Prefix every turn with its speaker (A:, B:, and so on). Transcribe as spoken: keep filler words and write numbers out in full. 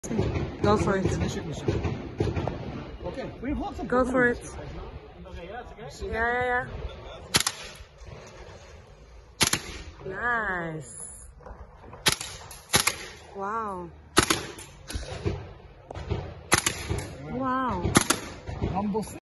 A: Go for it. Go for it. Yeah, yeah, yeah. Nice. Wow. Wow.